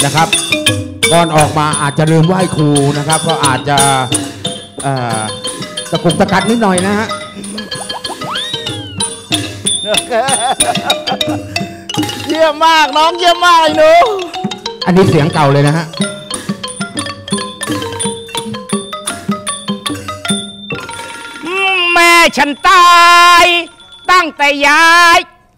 นะครับก่อนออกมาอาจจะลืมไหว้ครูนะครับ ก็อาจจะตะกุกตะกัดนิดหน่อยนะฮะเยี่ยมมากน้องเยี่ยมมากไอ้หนูอันนี้เสียงเก่าเลยนะฮะแม่ฉันตายตั้งแต่ยาย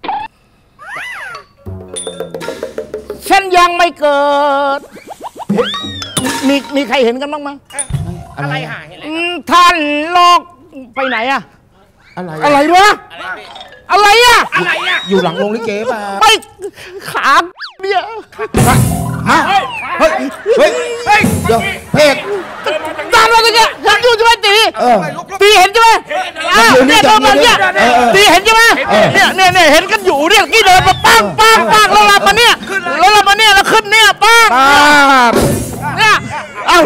ฉันยังไม่เกิด มีใครเห็นกันบ้างมั้ยอะไรหายอะไรท่านโลกไปไหนอะอะไรอะไรวะอะไรอะอะไรอ่ะอยู่หลังโรงลิเกป่ะไปขาเนี่ยฮะเฮ้ยเฮ้ยเฮ้ยเดี๋ยวเพกตามมาเลยเนี่ยเห็นอยู่ใช่ไหมตี ตีเห็นใช่ไหมเนี่ยตอนนั้นเนี่ยตีเห็นใช่ไหมเนี่ยเห็นกันอยู่เนี่ยกี่เดินมาปังแล้วเรามาเนี่ยแล้วขึ้นเนี่ยปังเนี่ยเอ้า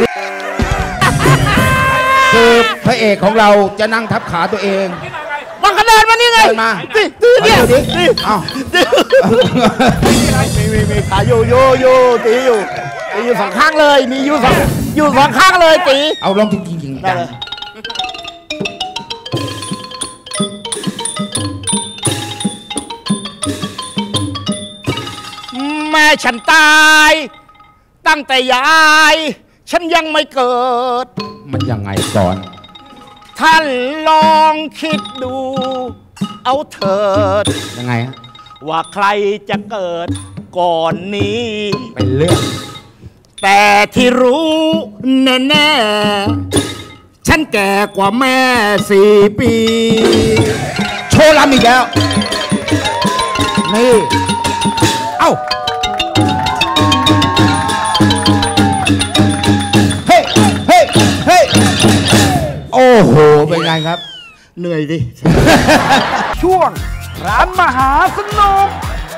คือพระเอกของเราจะนั่งทับขาตัวเองมันก็เดินมานี่ไงเดินมาตีเนี่ยดิเอ้ามีขาอยู่ตีอยู่สองข้างเลยมีอยู่สองข้างเลยตีเอาลองจริงๆจังแม่ฉันตายตั้งแต่ยายฉันยังไม่เกิดมันยังไงก่อนท่านลองคิดดูเอาเถิดยังไงฮะว่าใครจะเกิดก่อนนี้เป็นเรื่องแต่ที่รู้แน่ๆฉันแก่กว่าแม่4 ปีโชว์ลำอีกแล้ว นี่ เอ้า เฮ้ย เฮ้ย เฮ้ย โอ้โห เป็นไงครับเหนื่อยดิ ช่วงร้านมหาสนุก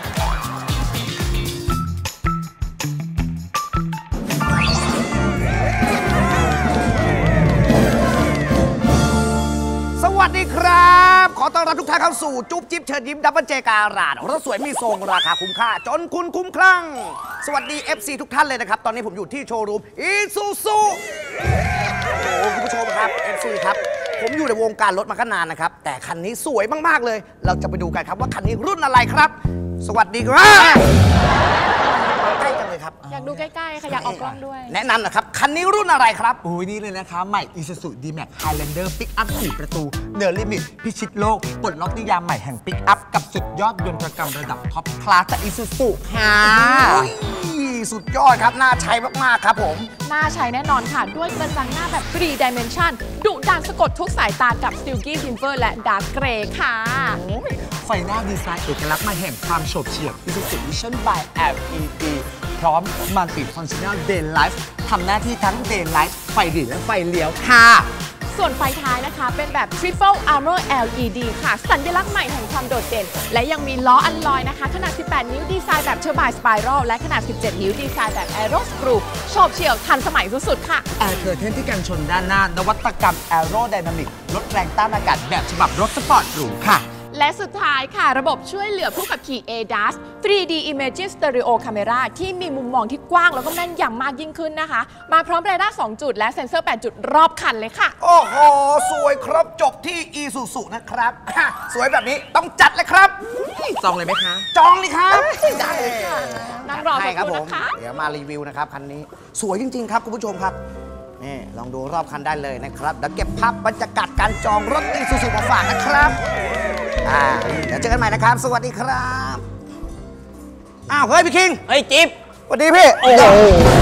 สวัสดีครับ ขอต้อนรับทุกท่านเข้าสู่จุ๊บจิ๊บเชิญยิ้มดับเบิลเจการาดรถสวยมีทรงราคาคุ้มค่า จนคุณคุ้มคลั่ง สวัสดี FC ทุกท่านเลยนะครับ ตอนนี้ผมอยู่ที่โชว์รูมอีซูซูโอ้โหคุณผู้ชมครับ FC ครับ ผมอยู่ในวงการรถมาก็นานนะครับ แต่คันนี้สวยมากๆเลย เราจะไปดูกันครับว่าคันนี้รุ่นอะไรครับ สวัสดีครับใกล้จังเลยครับอยากดูใกล้ๆ ค่ะ อยากออกกล้องด้วยแนะนำนะครับ คันนี้รุ่นอะไรครับโอ้ยนี่เลยนะคะ ใหม่ Isuzu D-Max Highlander Pick Up 4 ประตูเนอร์ลิมิตพิชิตโลกปลดล็อกนิยามใหม่แห่ง Pick Up กับสุดยอดยนตรกรรมระดับท็อปคลาสจาก Isuzu ค่ะอุ๊ยสุดยอดครับ น่าใช้มาก ๆ ครับผมน่าใช้แน่นอนค่ะ ด้วยกระจังหน้าแบบ 3 Dimension ดุดันสะกดทุกสายตากับ Silky Silver และ Dark Grey ค่ะไฟหน้าดีไซน์เอกลักษณ์มาแห่งความโฉบเฉี่ยว Isuzu Vision by LED พร้อม Multi Functional Daylight ทำหน้าที่ทั้ง Daylight ไฟหลีและไฟเลี้ยวค่ะส่วนไฟท้ายนะคะ เป็นแบบ Triple Armor LED ค่ะ สัญลักษณ์ใหม่แห่งความโดดเด่น และยังมีล้ออัลลอยนะคะ ขนาด 18 นิ้วดีไซน์แบบเชอร์บายสไปรัลและขนาด 17 นิ้วดีไซน์แบบ Aero Screw โฉบเฉี่ยวทันสมัยสุดๆค่ะแอร์เคอร์เทนที่กันชนด้านหน้านวัตกรรม Aerodynamic ลดแรงต้านอากาศแบบฉบับรถสปอร์ตหรูค่ะและสุดท้ายค่ะ ระบบช่วยเหลือผู้ขับขี่ ADAS 3D Imaging Stereo Camera ที่มีมุมมองที่กว้างแล้วก็แม่นยำมากยิ่งขึ้นนะคะ มาพร้อมเรดาร์ 2 จุดและเซ็นเซอร์ 8 จุดรอบคันเลยค่ะโอ้โห สวยครบจบที่อีซูซูนะครับ สวยแบบนี้ต้องจัดเลยครับจองเลยไหมคะจองเลยครับได้เลยค่ะนั่งรอสักให้คครับรู่ผมนะคะเดี๋ยวมารีวิวนะครับ คันนี้สวยจริง ๆ ครับ คุณผู้ชมครับ นี่ ลองดูรอบคันได้เลยนะครับเดี๋ยวเก็บภาพบรรยากาศการจองรถอีซูซูมาฝากนะครับเดี๋ยวเจอกันใหม่นะครับ สวัสดีครับอ้าวเฮ้ยพี่คิงเฮ้ยจิ๊บสวัสดีพี่โอ้โห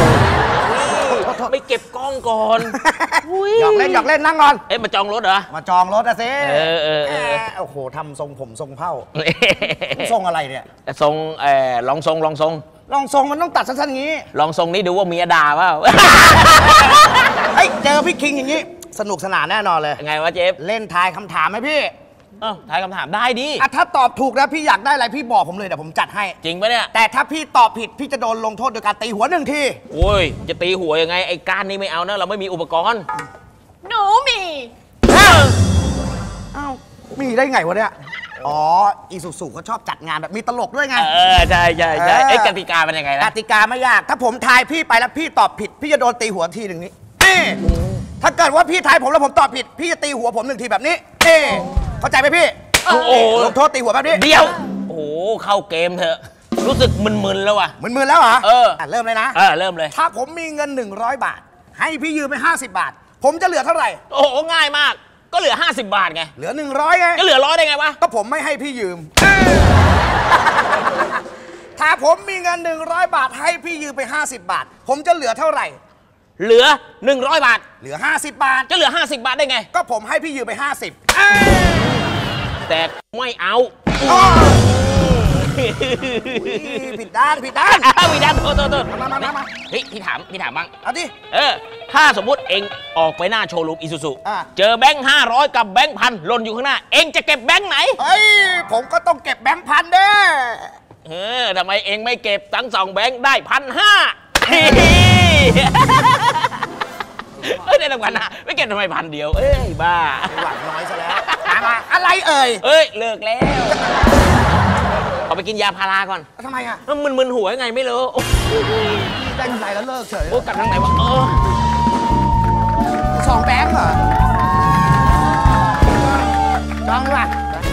ไม่เก็บกล้องก่อนหยอกเล่นนั่งก่อนเอ๊ะมาจองรถเหรอมาจองรถนะสิเออโอ้โหทำทรงผมทรงเผ่าทรงอะไรเนี่ยทรงลองทรงลองทรงมันต้องตัดสั้นๆอย่างนี้ลองทรงนี่ดูว่าเมียด่าเปล่าเฮ้ยเจอพี่คิงอย่างนี้ สนุกสนานแน่นอนเลยไงวะเจ๊บเล่นทายคำถามไหมพี่ทายคำถามได้ดิถ้าตอบถูกแล้วพี่อยากได้อะไรพี่บอกผมเลยเดี๋ยวผมจัดให้จริงปะเนี่ยแต่ถ้าพี่ตอบผิดพี่จะโดนลงโทษโดยการตีหัว1 ทีโอ้ยจะตีหัวยังไงไอ้ก้านนี่ไม่เอานะเราไม่มีอุปกรณ์หนูมีอ้าวมีได้ไงวะเนี่ยอ๋ออีซูซูเขาชอบจัดงานแบบมีตลกด้วยไงใช่ไอ้กติกาเป็นยังไงนะกติกาไม่ยากถ้าผมทายพี่ไปแล้วพี่ตอบผิดพี่จะโดนตีหัวทีหนึ่งนี้ถ้าเกิดว่าพี่ทายผมแล้วผมตอบผิดพี่จะตีหัวผม1 ทีแบบนี้เข้าใจไหมพี่ลงโทษตีหัวแบบนี้เดียวโอ้โหเข้าเกมเถอะรู้สึกมึนๆแล้วว่ะมึนๆแล้วเหรอเริ่มเลยนะเริ่มเลยถ้าผมมีเงิน100 บาทให้พี่ยืมไป50 บาทผมจะเหลือเท่าไหร่โอ้โหง่ายมากก็เหลือ50 บาทไงเหลือ100ไงก็เหลือ100ได้ไงวะก็ผมไม่ให้พี่ยืมถ้าผมมีเงิน100 บาทให้พี่ยืมไป50 บาทผมจะเหลือเท่าไหร่เหลือ100 บาทเหลือ50 บาทจะเหลือ50 บาทได้ไงก็ผมให้พี่ยืมไปแต่ไม่เอาผิดด้านผิดด้านโทษมาเฮ้ยพี่ถามบ้างเอาดิถ้าสมมุติเองออกไปหน้าโชว์รูมอีซูซูเจอแบงค์500กับแบงค์พันหล่นอยู่ข้างหน้าเองจะเก็บแบงค์ไหนเฮ้ยผมก็ต้องเก็บแบงค์พันเด้ทำไมเองไม่เก็บทั้ง2 แบงค์ได้1,500ได้1,500ไม่เก็บทำไม1,000 เดียวบ้าหวังน้อยซะแล้วมาอะไรเลิกแล้วเอาไปกินยาพาราก่อนทำไมอ่ะมันมึนหัวยังไงไม่รู้ได้กำไรแล้วเลิกเฉยโอ้กลับทางไหนวะ 2 แบงค์เหรอจองว่ะ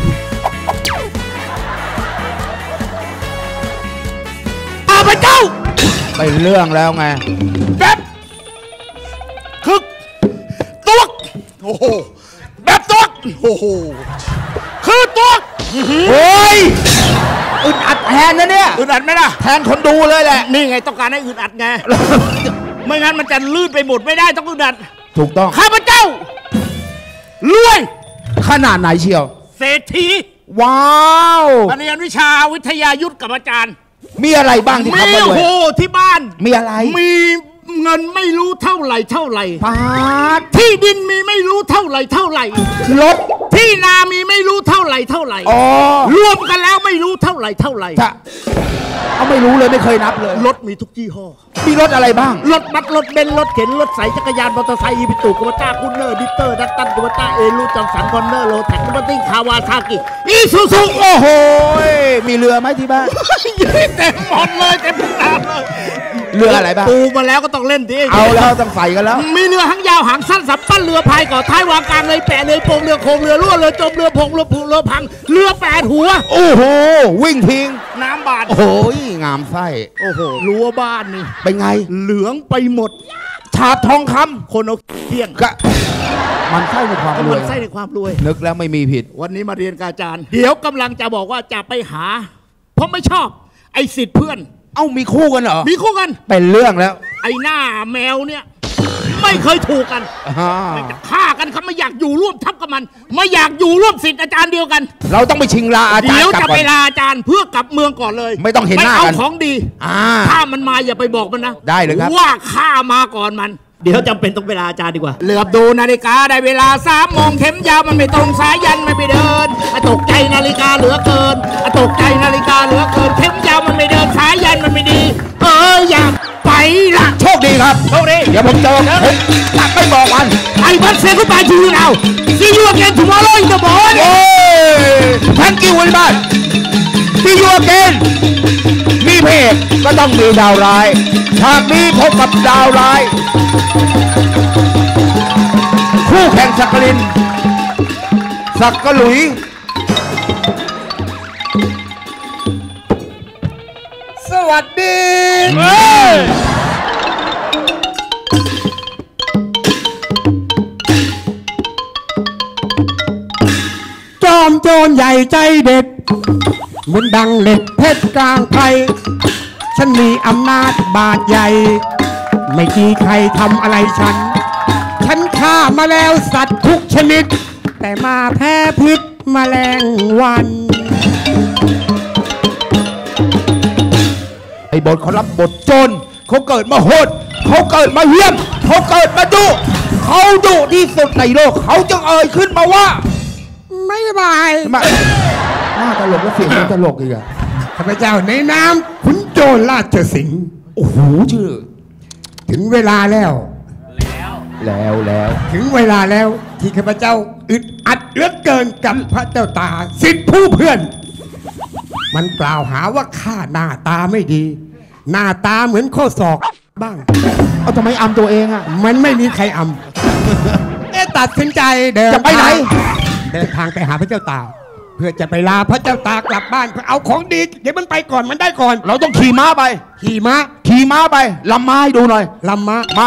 พระเจ้าไปเรื่องแล้วไงแบบคึกตัวโอ้โหแบบตัวโอ้โหคือตัวโอ้ยอึดอัดแทนนะเนี่ยอึดอัดไหมล่ะแทนคนดูเลยแหละนี่ไงต้องการให้อึดอัดไงไม่งั้นมันจะลื่นไปหมดไม่ได้ต้องอึดอัดถูกต้องข้าพเจ้ารวยขนาดไหนเชียวเศรษฐีว้าวเรียนวิชาวิทยายุทธกับอาจารย์มีอะไรบ้างที่ทำมาด้วยโอ้ที่บ้านมีอะไรมีเงินไม่รู้เท่าไหร่ปาดที่ดินมีไม่รู้เท่าไหร่รถที่นามีไม่รู้เท่าไหร่รวมกันแล้วไม่รู้เท่าไหร่จะเอาไม่รู้เลยไม่เคยนับเลยรถมีทุกยี่ห้อมีรถอะไรบ้างรถบัสรถเบนซ์รถเข็นรถใสจักรยานมอเตอร์ไซค์อีพิตูโกต้าคุนเนอร์ดิเตอร์ดัตตันโกต้าเอรูจอมสันคอนเนอร์โรแท็กบัตติ้งคาวาซากิอีซูซูโอ้โหมีเรือไหมที่บ้านเต็มหมดเลยเต็มทุกน้ำเลยเรืออะไรบ้างปูมาแล้วก็ต้องเล่นดิเอาแล้วต้องใส่กันแล้วมีเรือหางยาวหางสั้นสับปั้นเรือพายก่อท้ายวางกลางเลยแปะเลยโป่งเรือโคงเรือรั่วเรือจมเรือพงเรือผุเรือพังเรือ8 หัวโอ้โหวิ่งทิ้งน้ำบาดโอ้โหงามไส้โอ้โหรั้วบ้านนี่เป็นไงเหลืองไปหมดฉาบทองคำคนเอาเที่ยงก็มันไส้ในความรวยมันไส้ในความรวยนึกแล้วไม่มีผิดวันนี้มาเรียนกับอาจารย์เดี๋ยวกำลังจะบอกว่าจะไปหาเพราะไม่ชอบไอ้สิทธิ์เพื่อนมีคู่กันเหรอมีคู่กันเป็นเรื่องแล้วไอ้หน้าแมวเนี่ยไม่เคยถูกกันจะฆ่ากันเขาไม่อยากอยู่ร่วมทับกับมันไม่อยากอยู่ร่วมสิทธิ์อาจารย์เดียวกันเราต้องไปชิงลาอาจารย์เดี๋ยวจะไปลาอาจารย์เพื่อกลับเมืองก่อนเลยไม่ต้องเห็นหน้ากันเอาของดีถ้ามันมาอย่าไปบอกมันนะได้เลยครับว่าข้ามาก่อนมันเดี๋ยวจำเป็นต้องเวลาอาจารย์ดีกว่าเหลือบดูนาฬิกาได้เวลา3 โมงเข็มยาวมันไม่ตรงสายยันไม่ไปเดินตกใจนาฬิกาเหลือเกินตกใจนาฬิกาเหลือเกินเข็มยาวมันไม่เดินสายยันมันไม่ดีอยากไปละโชคดีครับโชคดีเดี๋ยวผมเจอผมตัดไปบอกมันไอ้บัสเซกุบายทูนาว see you again tomorrow in the morning thank you very much see you again มีเพจก็ต้องมีดาวร้ายฉากนี้พบกับดาวร้ายคู่แข่งสักกลินสักกลุยสวัสดีจอมโจรใหญ่ใจเด็ดเหมือนดังเหล็กเพชรกลางไพรฉันมีอำนาจบาดใหญ่ไม่มีใครทำอะไรฉันฆ่ามาแล้วสัตว์ทุกชนิดแต่มาแพ้พิษแมลงวันไอ้บทเขารับบทโจรเขาเกิดมาโหดเขาเกิดมาเหี้ยมเขาเกิดมาดุเขาดุที่สุดในโลกเขาจึงเอ่ยขึ้นมาว่าไม่บายน่าตลกและเสียงตลกอีกอะข้าพเจ้าในนามขุนโจรราชสิงห์โอ้โหชื่อถึงเวลาแล้วแล้วถึงเวลาแล้วที่ข้าพเจ้าอึดอัดเหลือเกินกับพระเจ้าตาสิทธิผู้เพื่อน มันกล่าวหาว่าข้าหน้าตาไม่ดี หน้าตาเหมือนข้อศอกบ้างเอาทำไมอำตัวเองอ่ะมันไม่มีใครอำตัดสินใจเดินจะไปไหนเดินทางไปหาพระเจ้าตาเพื่อจะไปลาพระเจ้าตากลับบ้านเพื่อเอาของดีเดี๋ยวมันไปก่อนมันได้ก่อนเราต้องขี่ม้าไปขี่ม้าไปลำม้าให้ดูหน่อยลำม้ามา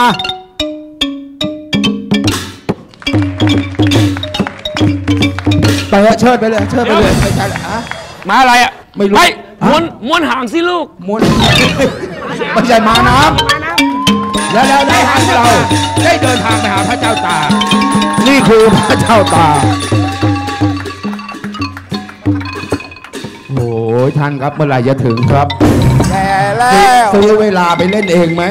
เชิดไปเลยไม่ใช่ม้าอะไรอ่ะไม่รู้ม้วนหางสิลูกม้วนไม่ใช่ม้าน้ำแล้วได้หางเราได้เดินทางไปหาพระเจ้าตานี่คือพระเจ้าตาโอ้ยท่านครับเมื่อไหร่จะถึงครับแย่แล้วซื้อเวลาไปเล่นเองไหม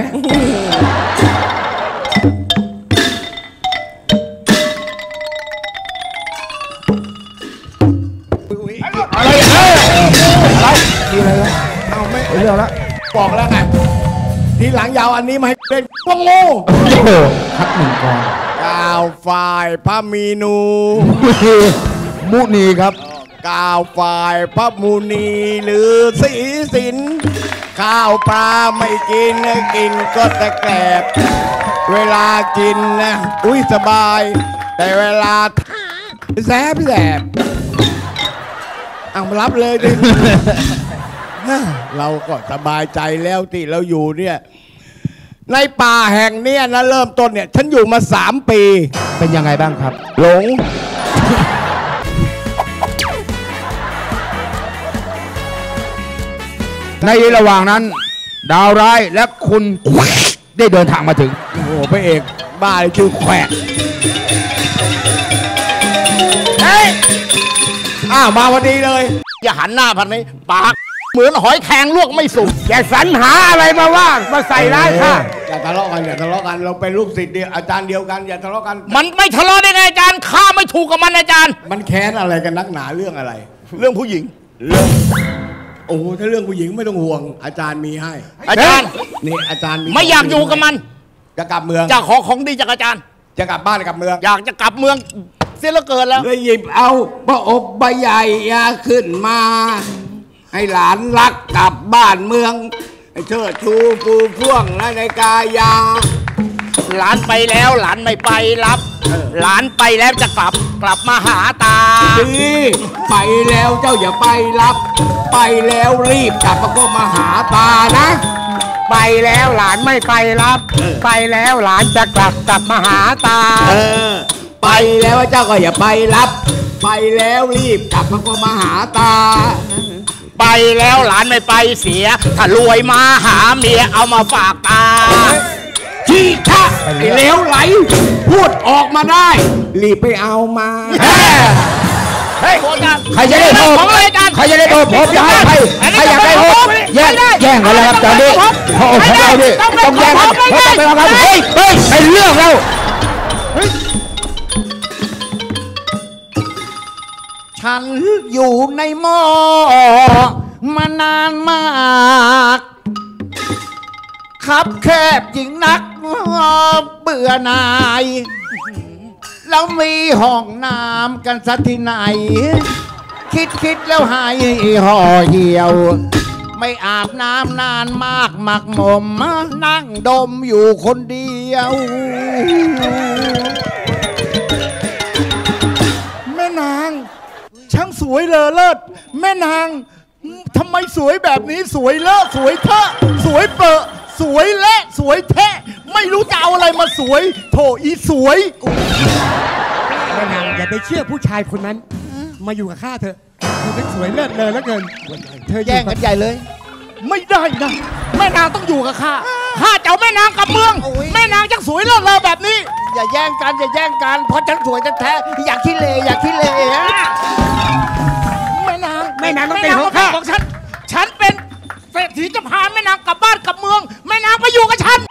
อะไรมีอะไรแล้วเอาไม่เรื่องแล้วบอกแล้วไงทีหลังยาวอันนี้มาให้เป็นพวกโง่คัดหนึ่งก่อนกาวฝ่ายพระมีนูมุนีครับกาวฝ่ายพระมุนีหรือสีสินข้าวปลาไม่กินก็ตะแกรบเวลากินนะอุ้ยสบายแต่เวลาแสบเอามารับเลยดิเราก็สบายใจแล้วที่เราอยู่เนี่ยในป่าแห่งเนี้ยนะเริ่มต้นเนี่ยฉันอยู่มา3 ปีเป็นยังไงบ้างครับหลงในระหว่างนั้นดาวร้ายและคุณได้เดินทางมาถึงโอ้โหพระเอกบ้าเลยชื่อแขวะเฮ้ยมาวันนี้เลยอย่าหันหน้าพันนี้ปากเหมือนหอยแครงลวกไม่สุกอย่าสรรหาอะไรมาว่ามาใส่ร้ายค่ะอย่าทะเลาะกันเราเป็นลูกศิษย์เดียวอาจารย์เดียวกันอย่าทะเลาะกันมันไม่ทะเลาะได้ไงอาจารย์ข้าไม่ถูกกับมันอาจารย์มันแค้นอะไรกันนักหนาเรื่องอะไรเรื่องผู้หญิงโอ้ถ้าเรื่องผู้หญิงไม่ต้องห่วงอาจารย์มีให้อาจารย์นี่อาจารย์ไม่อยากอยู่กับมันจะกลับเมืองจะขอของดีจากอาจารย์จะกลับบ้านกลับเมืองอยากจะกลับเมืองเสียเหลือเกินแล้วเลยหยิบเอาพระอบใบใหญ่ขึ้นมาให้หลานรักกลับบ้านเมืองให้เชิดชูฟูฟ่วงและในกายาหลานไปแล้วหลานไม่ไปรับหลานไปแล้วจะกลับมาหาตาไปแล้วเจ้าอย่าไปรับไปแล้วรีบกลับมาก็มาหาตานะไปแล้วหลานไม่ไปรับไปแล้วหลานจะกลับมาหาตาไปแล้วเจ้าก็อย่าไปรับไปแล้วรีบกลับมาก็มาหาตาไปแล้วหลานไม่ไปเสียถ้ารวยมาหาเมียเอามาฝากตาชี้ข้าเหลวไหลพูดออกมาได้รีบไปเอามาใครจะได้โทษใครจะได้โทษผมจะให้ใครอยากได้โทษแย่งกันแล้วครับตอนนี้พระองค์ของเราดิต้องแย่งกันเพราะต้องไปเอากันเฮ้ยเป็นเรื่องแล้วฉันอยู่ในหม้อมานานมากคับแคบจริงนักเบื่อหน่ายแล้วมีห้องน้ำกันสักที่ไหนคิดแล้วหายห่อเหี่ยวไม่อาบน้ำนานมากหมักหมมนั่งดมอยู่คนเดียวแม่นางช่างสวยเลอเลิศแม่นางทำไมสวยแบบนี้สวยเลอะสวยเทอะสวยเปอะสวยและสวยแท้ไม่รู้จะเอาอะไรมาสวยโถอีสวยแม่นางอย่าไปเชื่อผู้ชายคนนั้นมาอยู่กับข้าเถอะเธอเป็นสวยเลิศเลยแล้วเกินเธอแย่งกันใหญ่เลยไม่ได้นะแม่นางต้องอยู่กับข้าจะเอาแม่นางกลับเมืองแม่นางจังสวยเลิศเลยแบบนี้อย่าแย่งกันเพราะฉันสวยแท้อยากขี้เลแม่นางต้องเป็นของฉันเป็นเศรษฐีจะพาแม่นางกลับบ้านกลับเมืองแม่นางไปอยู่กับฉัน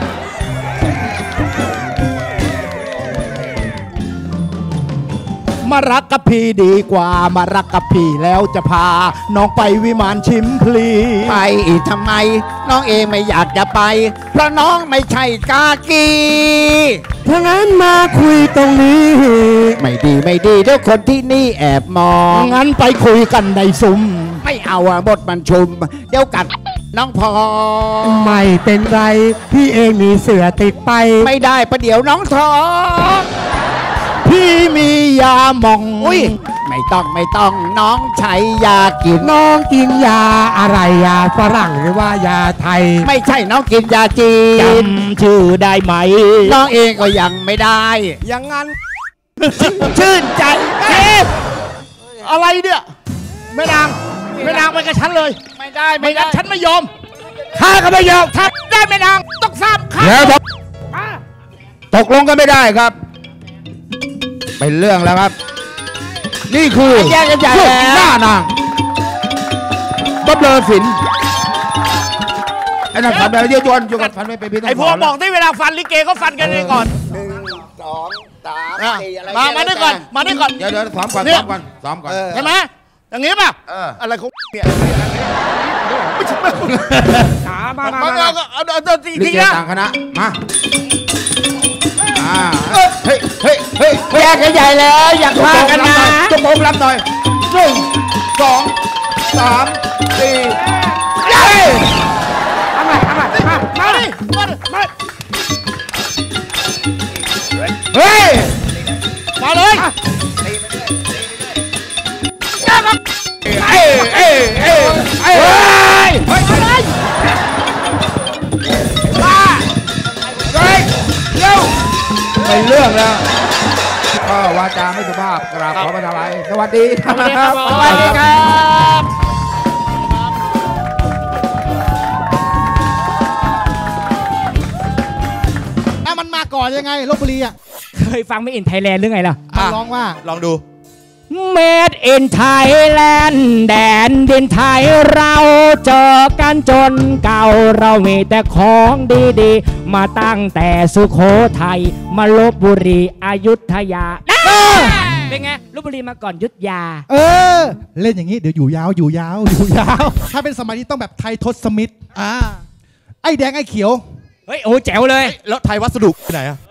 มมารักกับพี่ดีกว่ามารักกับพี่แล้วจะพาน้องไปวิมานชิมพลีไปอีกทำไม น้องเองไม่อยากจะไป เพราะน้องไม่ใช่กากีถ้างั้นมาคุยตรงนี้ไม่ดีเดี๋ยวคนที่นี่แอบมองงั้นไปคุยกันในซุ้มไม่เอาอะบดมันชุม เดี๋ยวกัดน้องพอไม่เป็นไรพี่เองมีเสือติดไปไม่ได้ประเดี๋ยวน้องท้องพี่มียาหม่องอุ้ยไม่ต้องน้องใช้ยากินน้องกินยาอะไรยาฝรั่งหรือว่ายาไทยไม่ใช่น้องกินยาจีจนำชื่อได้ไหมน้องเองก็ยังไม่ได้อย่างงั้นชื่นใจอะไรเนี่ยแม่นางไปกับฉันเลยไม่ได้ไม่งั้นฉันไม่ยอมข้าก็ไม่ยอมถ้าได้แม่นางต้องทราบข้าเดี๋ยวตกลงกันไม่ได้ครับ เป็นเรื่องแล้วครับ นี่คือแยกกันใหญ่พวกแล้วหน้านางบับเลอศิลป์ไอ้นั่นฟันไปเดี๋ยวจวนอยู่กันฟันไม่เป็นพี่ต้องไอ้พวกบอกที่เวลาฟันลิเกเขาฟันกันเองก่อน 2 3 4อะไรมาด้วยก่อนมาด้วยก่อนเดี๋ยวซ้อมก่อนเนี่ยซ้อมก่อนใช่ไหมอย่างนี้ป่ะอะไรของเนี่ยมาเอาจริลิงเกๆนะต่างคณะมาเฮ้ยแยกกันใหญ่แล้วอยากพากันนะจงโปงรับหน่อย1 2 3 4เย้เฮ้ยมาเลยเป็นเรื่องแล้วก็วาจาไม่สุภาพกราบขอประทานไว้สวัสดีครับสวัสดีครับมันมาก่อนยังไงลพบุรีอ่ะเคยฟังไม่อินไทยแลนด์หรือไงล่ะร้องว่าลองดู Made in Thailand แดนดินไทยเราเจอกันจนเก่าเรามีแต่ของดีๆ มาตั้งแต่สุโขทัยมาลพบุรีอยุธยาเป็นไงลพบุรีมาก่อนยุทธยาเล่นอย่างนี้เดี๋ยวอยู่ยาวถ้าเป็นสมัยนี้ต้องแบบไทยทศมิตรไอ้แดงไอ้เขียวเฮ้ยโอ้แจ๋วเลยแล้วไทยวัสดุที่ไหนอะ